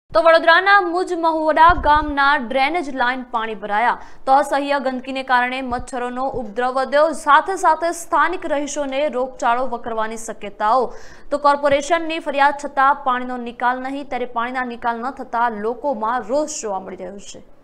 તો વડોદરાના મુજ મહુડા ગામના ડ્રેનેજ લાઇન પાણી ભરાયા તો અસહ્ય ગંદકીને કારણે મચ્છરોનો ઉપદ્રવ વધ્યો, સાથે સાથે સ્થાનિક રહીશોને રોગચાળો વકરવાની શક્યતાઓ। તો કોર્પોરેશનની ફરિયાદ છતાં પાણીનો નિકાલ નહીં, ત્યારે પાણીના નિકાલ ન થતા લોકોમાં રોષ જોવા મળી રહ્યો છે।